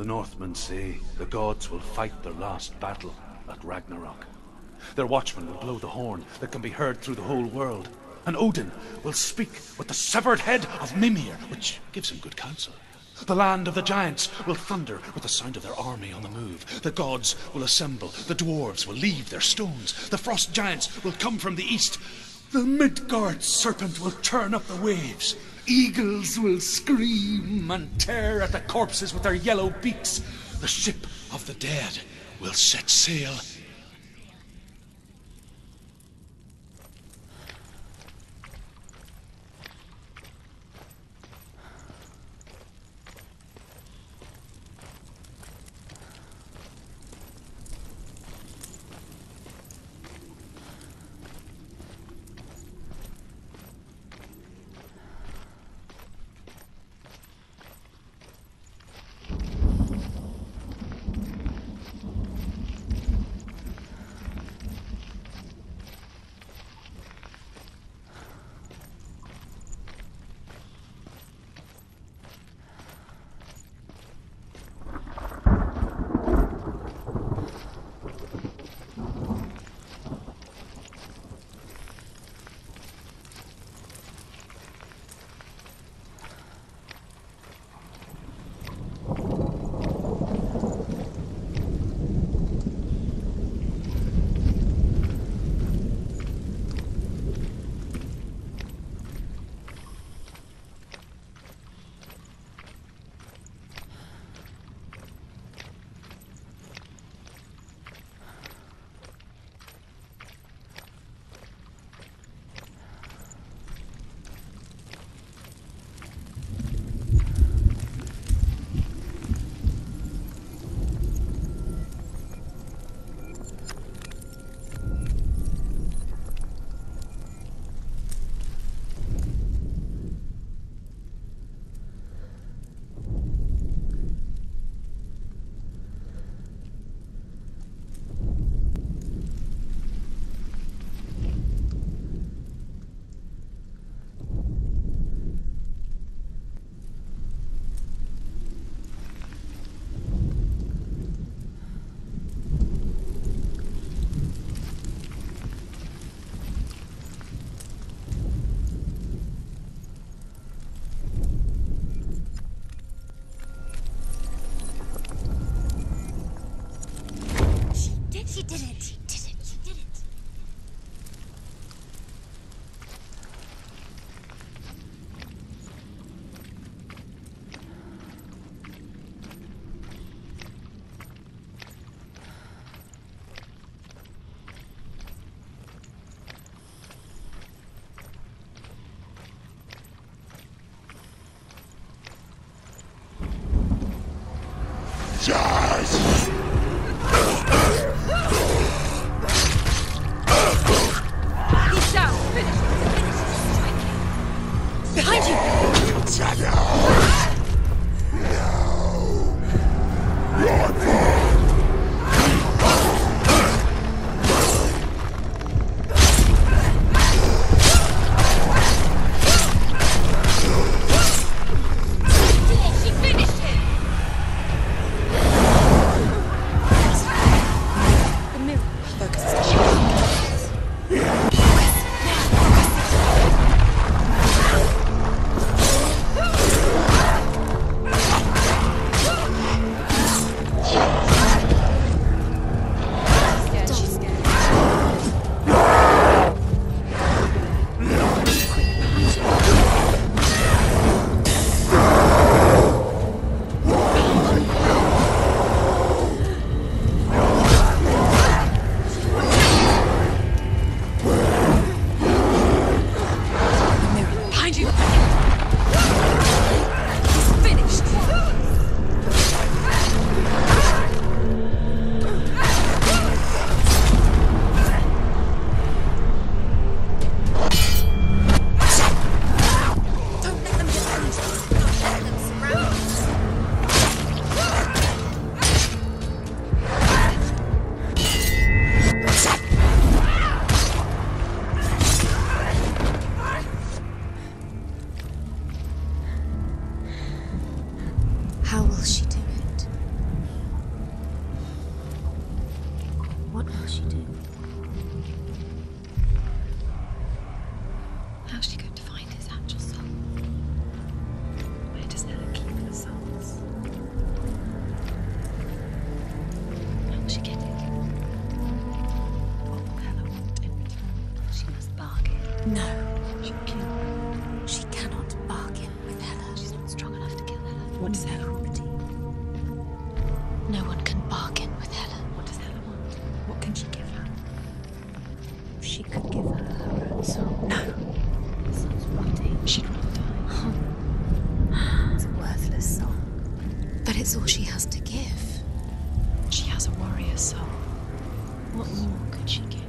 The Northmen say the gods will fight their last battle at Ragnarok. Their watchmen will blow the horn that can be heard through the whole world. And Odin will speak with the severed head of Mimir, which gives him good counsel. The land of the giants will thunder with the sound of their army on the move. The gods will assemble. The dwarves will leave their stones. The frost giants will come from the east. The Midgard serpent will turn up the waves. Eagles will scream and tear at the corpses with their yellow beaks. The ship of the dead will set sail. She did it. She did it. She did it. Yes! He's down. Finish it. Finish it. Strike him. Behind you! Shadows! No! Your fault! She finished him! The mirror focuses on What will she do? How's she going to find his actual soul? Where does Hela keep her souls? How will she get it? What will Hela want in return? She must bargain. No, she can't. She cannot bargain with Hela. She's not strong enough to kill Hela. What does Hela want? No one can bargain with Hela. What does Hela want? What can she give her? If she could give her her own soul. No, The soul's rotting. she'd rather die. It's a worthless soul. But it's all she has to give. She has a warrior soul. What more could she give?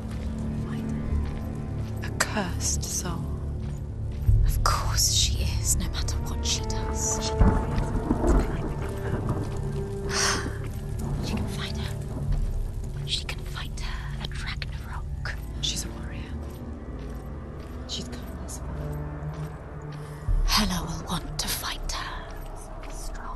A cursed soul. Of course she is, no matter what she does. She can find her. Climbing up her. She can fight her. She can fight her at Ragnarok. She's a warrior. She's come this far. Hela will want to fight her. Strong.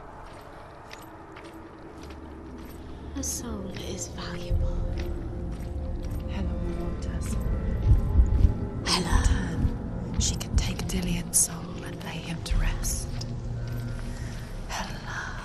Her soul is valuable. Hela will want her soul. Hela. Turn, she can take Dillion's soul and lay him to rest. Hela.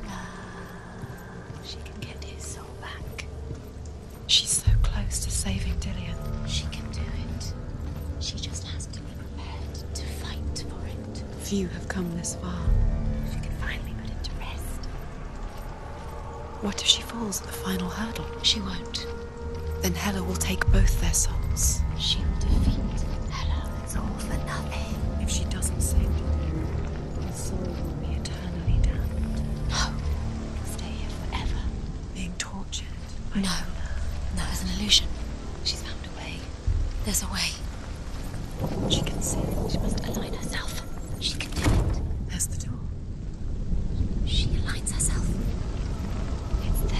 She can get his soul back. She's so close to saving Dillion. She can do it. She just has to be prepared to fight for it. Few have come this far. She can finally put it to rest. What if she falls at the final hurdle? She won't. Then Hela will take both their souls. She will defeat Hela. It's all for nothing. If she doesn't save Dillion, his soul will be eternally damned, No. He'll stay here forever. being tortured by No. Hela. No, it's an illusion. She's found a way. There's a way. She can see it. She must align herself. She can do it. There's the door. She aligns herself. It's there.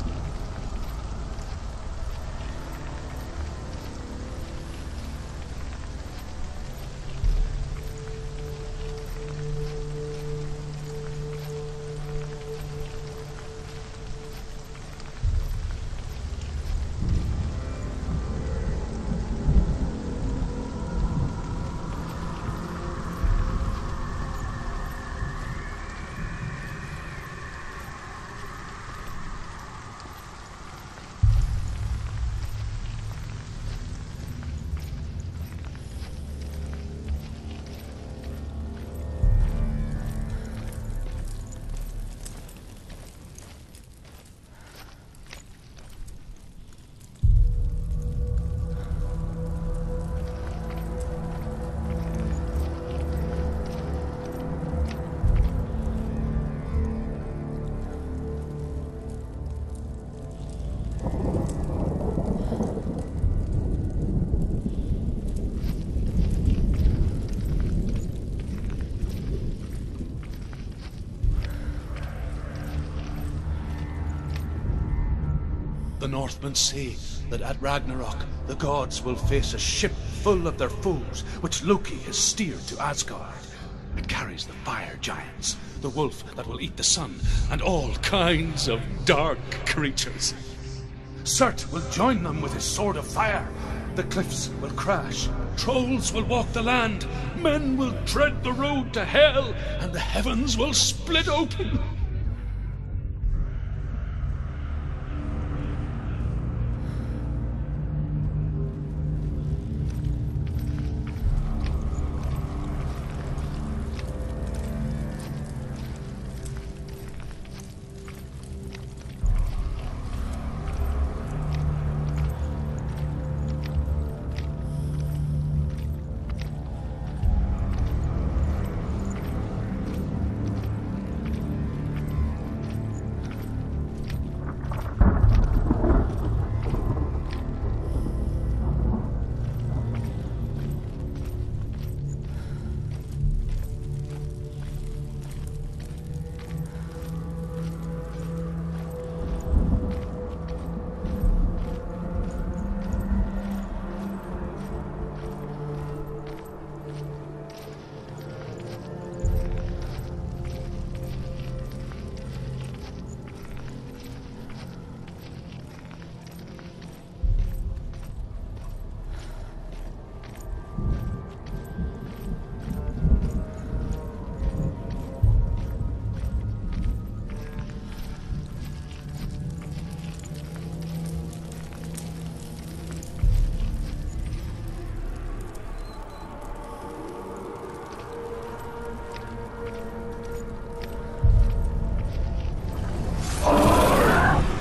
The Northmen say that at Ragnarok the gods will face a ship full of their foes, which Loki has steered to Asgard. It carries the fire giants, the wolf that will eat the sun, and all kinds of dark creatures. Surt will join them with his sword of fire. The cliffs will crash, trolls will walk the land, men will tread the road to hell, and the heavens will split open.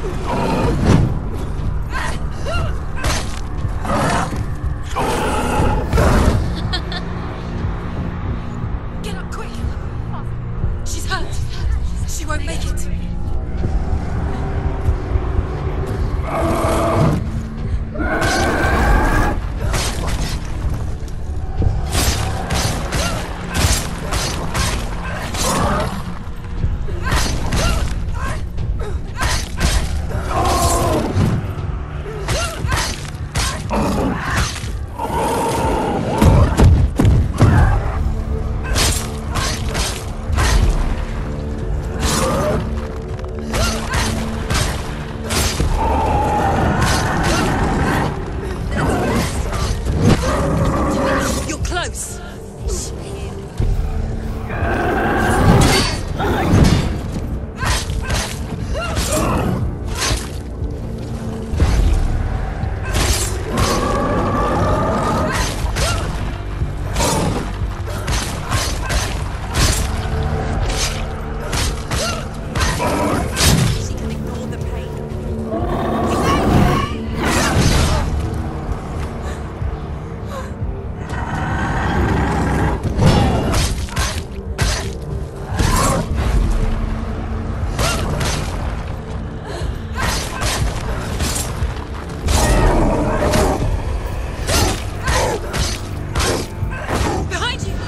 Get up quick! She's hurt. She won't make it. You're close. She can ignore the pain. Behind you!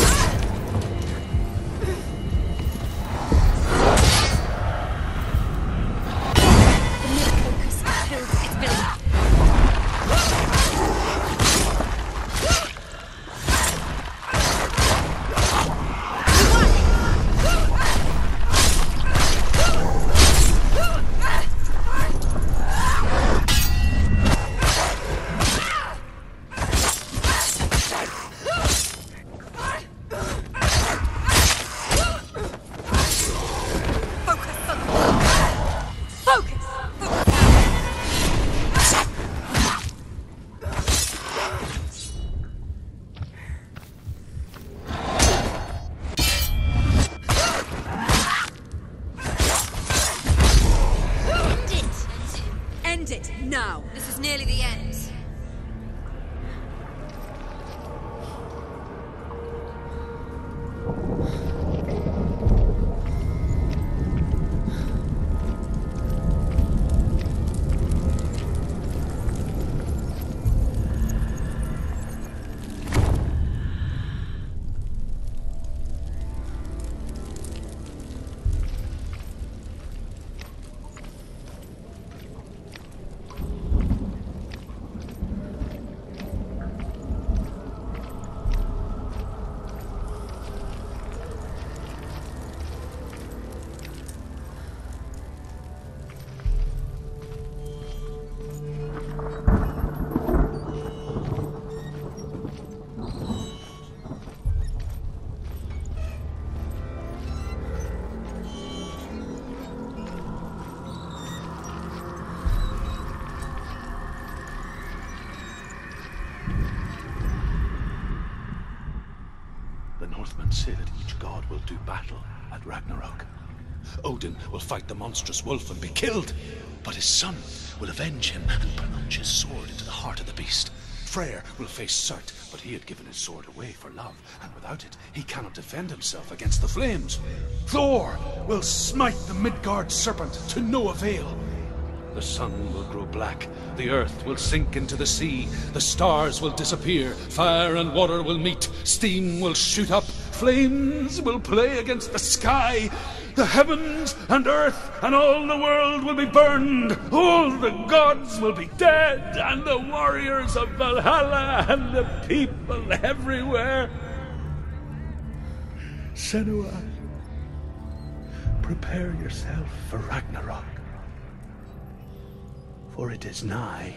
The mid-focus has killed its villain. Focus! End it now. This is nearly the end. The Northmen say that each god will do battle at Ragnarok. Odin will fight the monstrous wolf and be killed, but his son will avenge him and plunge his sword into the heart of the beast. Freyr will face Surt, but he had given his sword away for love, and without it, he cannot defend himself against the flames. Thor will smite the Midgard serpent to no avail. The sun will grow black, the earth will sink into the sea, the stars will disappear, fire and water will meet, steam will shoot up, flames will play against the sky, the heavens and earth and all the world will be burned, all the gods will be dead, and the warriors of Valhalla and the people everywhere. Senua, prepare yourself for Ragnarok, for it is nigh.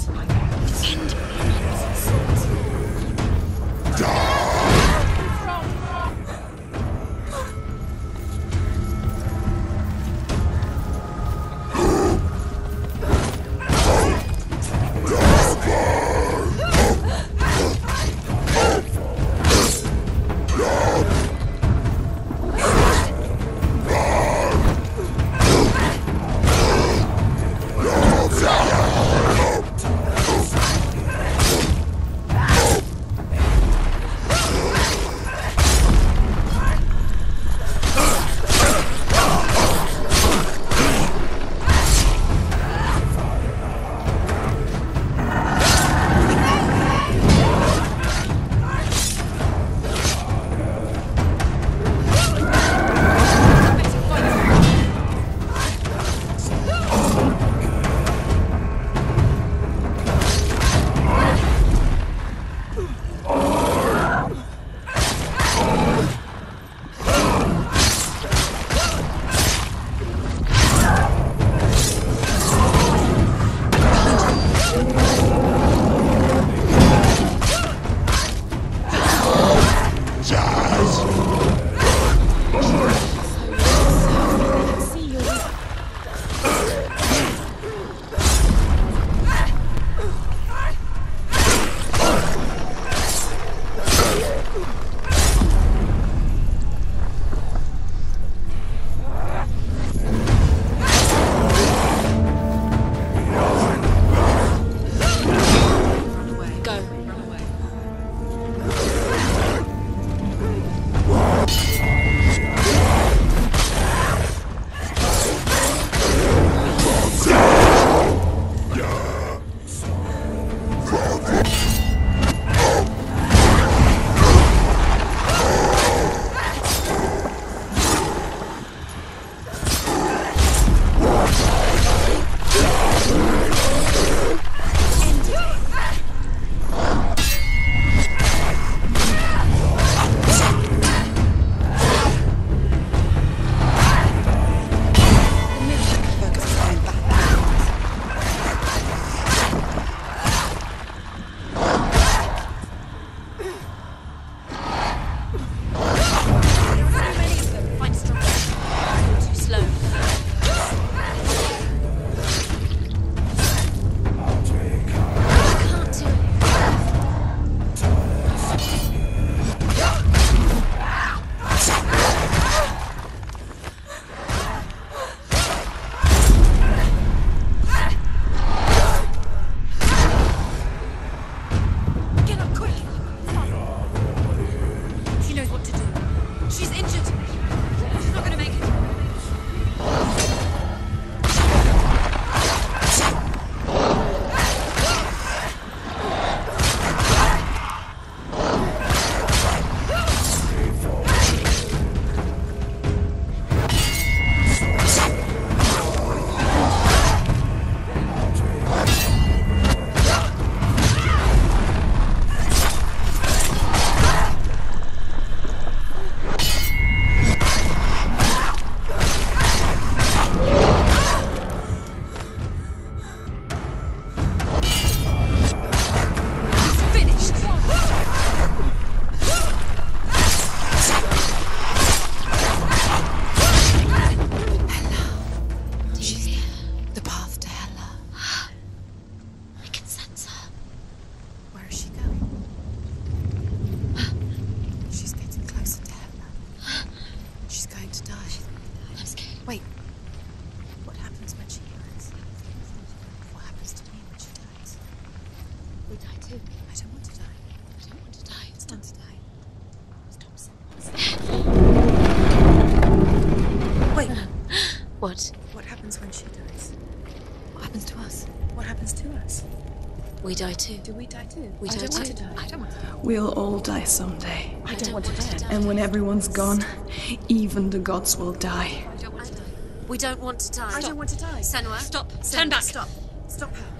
What? What happens when she dies? What happens to us? What happens to us? We die too. Do we die too? We I die don't want too. to die. I don't want to die. We'll all die someday. I don't want to die. And when everyone's gone, even the gods will die. I don't want to die. We don't want to die. I don't want to die. Senua, stop. Senua, Turn back. Stop. Stop her.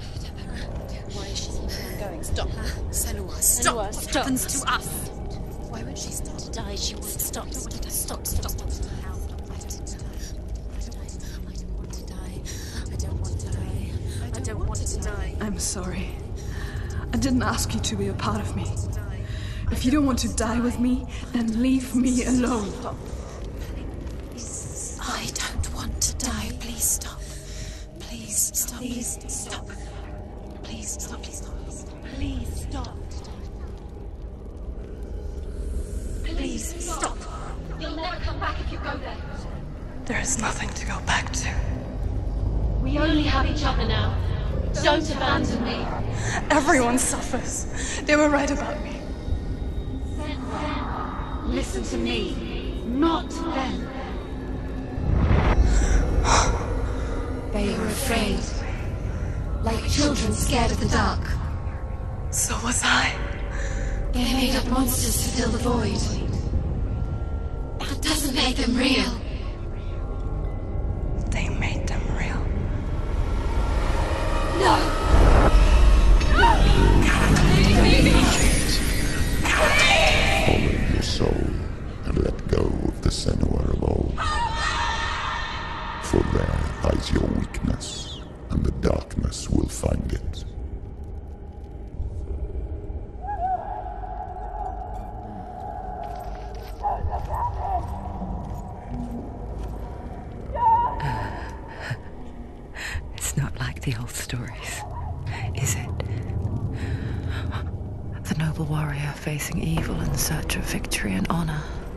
Why is she keeping on going? Stop. Senua, stop. Senua, What stop. happens to us? Why won't she stop? To die, she won't stop. Stop. Stop. I don't want to die. I don't want to die. I don't want to die. I'm sorry. I didn't ask you to be a part of me. If you don't want to die with me, then leave me alone. I don't want to die. Please stop. Please stop. Please stop. Please stop. Please stop. Please stop. Please stop. You'll never come back if you go there. There is nothing to go back to. We only have each other now. Don't abandon me. Everyone suffers. They were right about me. Listen to me, not them. They were afraid. Like children scared of the dark. So was I. They made up monsters to fill the void. That doesn't make them real. They made them real. No! Follow your soul and let go of the Senua of old. For there lies your weakness, and the darkness will find it. It's not like the old stories, is it? The noble warrior facing evil in search of victory and honor.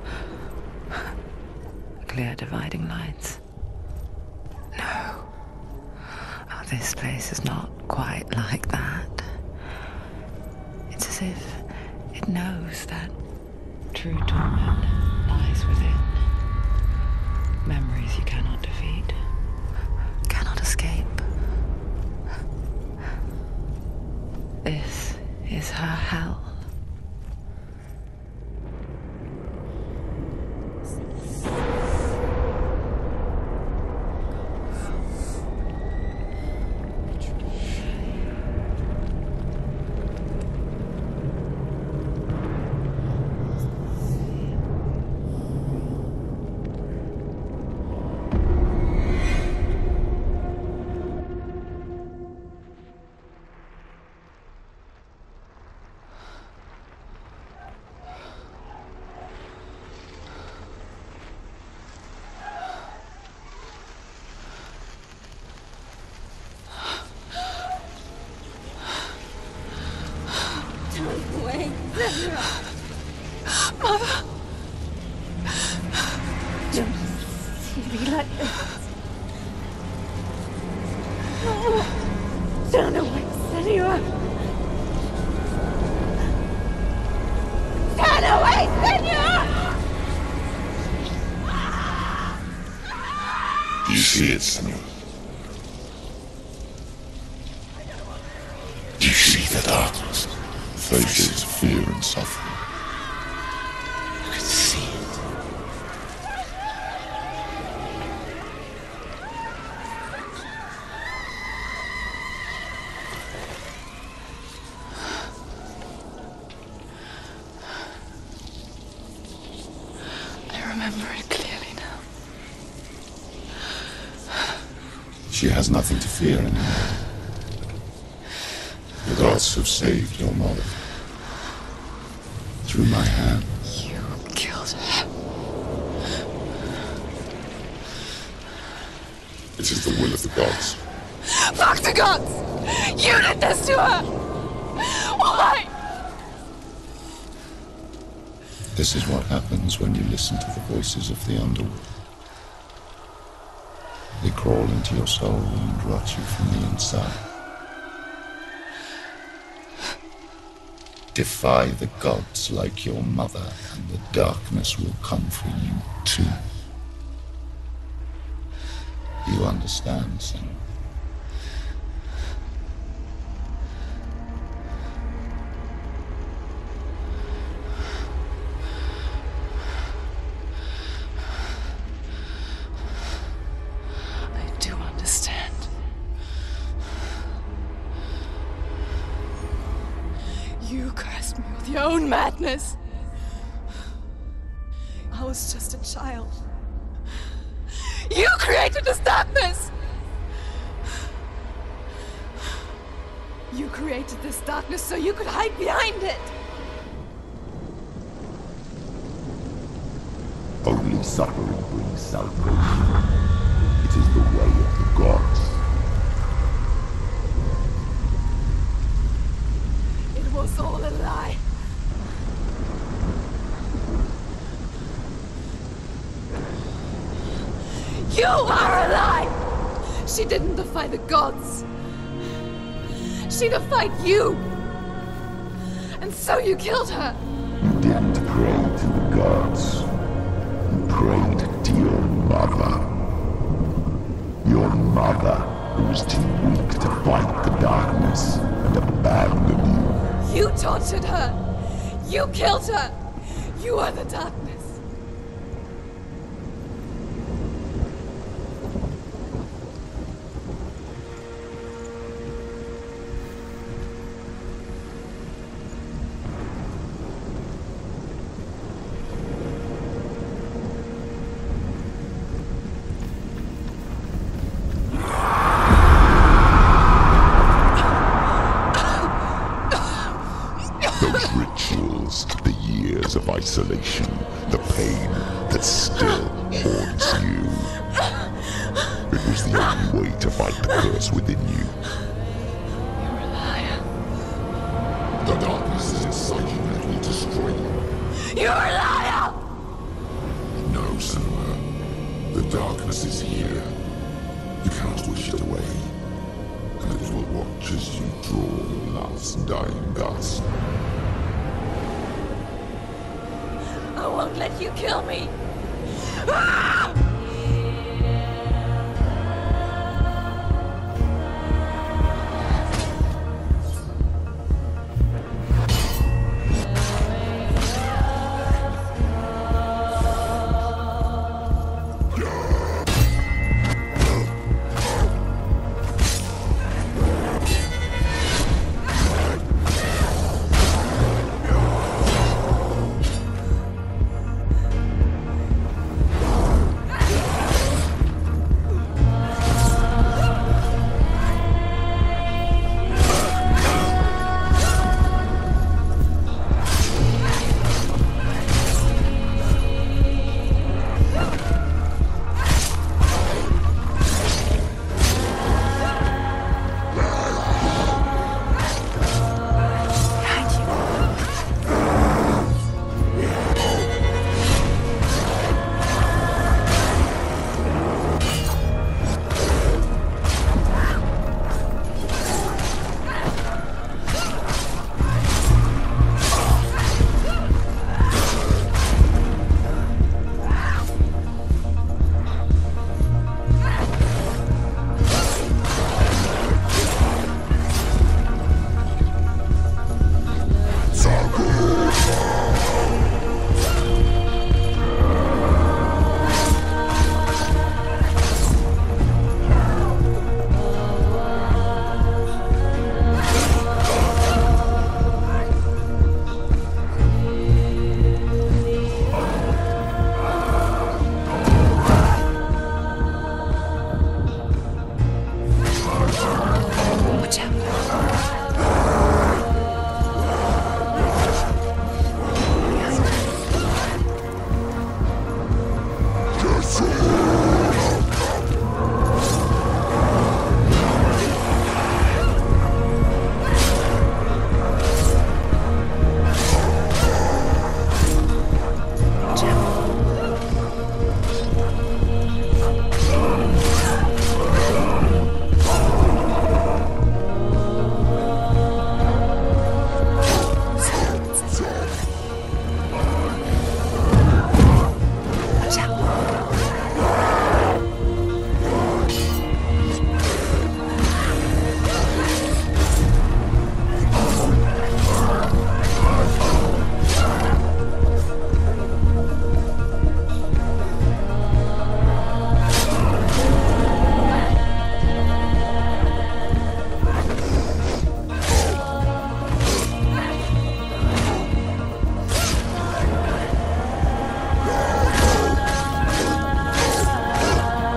Clear dividing lines. No. Oh, this place is not quite like that. It's as if it knows that true torment lies within. Memories you cannot defeat, cannot escape. This is her hell. Do you see it, Senua? Do you see the darkness? Faces of fear and suffering. I can see it. I remember it clearly now. She has nothing to fear anymore. The gods have saved your mother. Through my hand. You killed her. It is the will of the gods. Fuck the gods! You did this to her! Why? This is what happens when you listen to the voices of the underworld. They crawl into your soul and rot you from the inside. Defy the gods like your mother, and the darkness will come for you too. You understand, son? I do understand. You cursed me with your own madness. I was just a child. You created this darkness! created this darkness so you could hide behind it! Only suffering brings salvation. It is the way of the gods. It was all a lie. You are a lie! She didn't defy the gods. She defied you! And so you killed her! You didn't pray to the gods. You prayed to your mother. Your mother, who was too weak to fight the darkness and abandoned you. You tortured her! You killed her! You are the darkness! Those rituals, the years of isolation, the pain that still haunts you. It was the only way to fight the curse within you. You're a liar. The darkness is inside you and it will destroy you. You're a liar! No, Senua. The darkness is here. You cannot wish it away. And it will watch as you draw your last dying gasp. I won't let you kill me! Ah!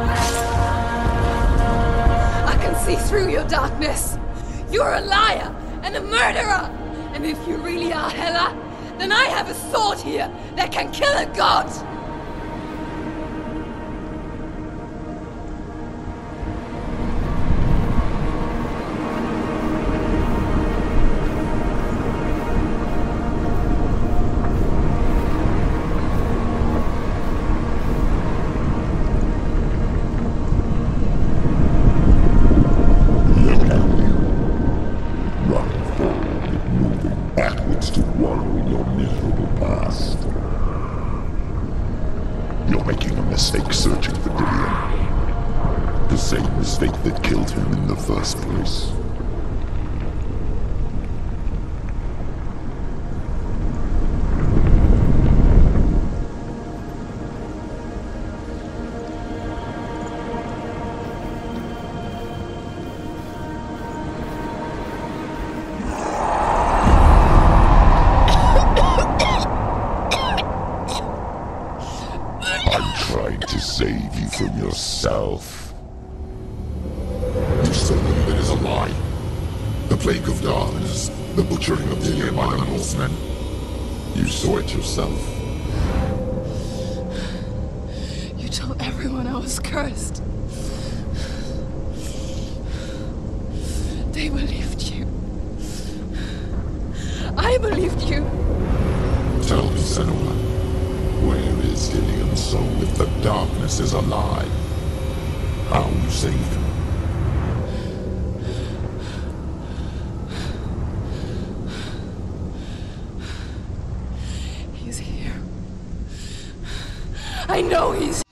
Through your darkness. You're a liar, and a murderer! And if you really are Hela, then I have a sword here that can kill a god! Backwards to wallow in your miserable past. You're making a mistake searching for Dillion. The same mistake that killed him in the first place. Trying to save you from yourself. You still believe it is a lie? The plague of darkness, the butchering of Dillion by the Northmen. You saw it yourself. You told everyone I was cursed. They believed you. I believed you. Tell me, Senua, where is Dillion's soul if the darkness is a lie? How you saved him? He's here. I know he's